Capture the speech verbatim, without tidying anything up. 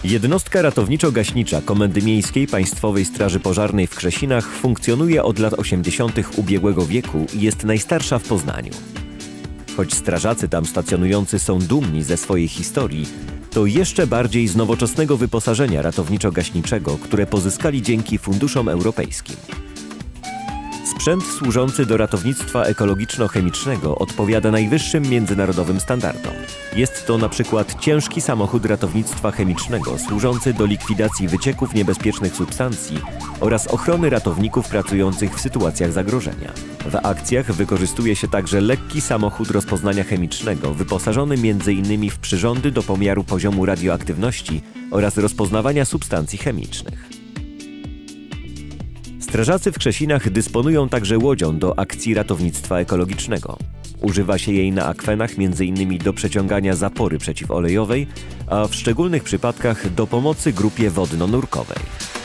Jednostka ratowniczo-gaśnicza Komendy Miejskiej Państwowej Straży Pożarnej w Krzesinach funkcjonuje od lat osiemdziesiątych ubiegłego wieku i jest najstarsza w Poznaniu. Choć strażacy tam stacjonujący są dumni ze swojej historii, to jeszcze bardziej z nowoczesnego wyposażenia ratowniczo-gaśniczego, które pozyskali dzięki funduszom europejskim. Sprzęt służący do ratownictwa ekologiczno-chemicznego odpowiada najwyższym międzynarodowym standardom. Jest to na przykład ciężki samochód ratownictwa chemicznego służący do likwidacji wycieków niebezpiecznych substancji oraz ochrony ratowników pracujących w sytuacjach zagrożenia. W akcjach wykorzystuje się także lekki samochód rozpoznania chemicznego wyposażony między innymi w przyrządy do pomiaru poziomu radioaktywności oraz rozpoznawania substancji chemicznych. Strażacy w Krzesinach dysponują także łodzią do akcji ratownictwa ekologicznego. Używa się jej na akwenach między innymi do przeciągania zapory przeciwolejowej, a w szczególnych przypadkach do pomocy grupie wodno-nurkowej.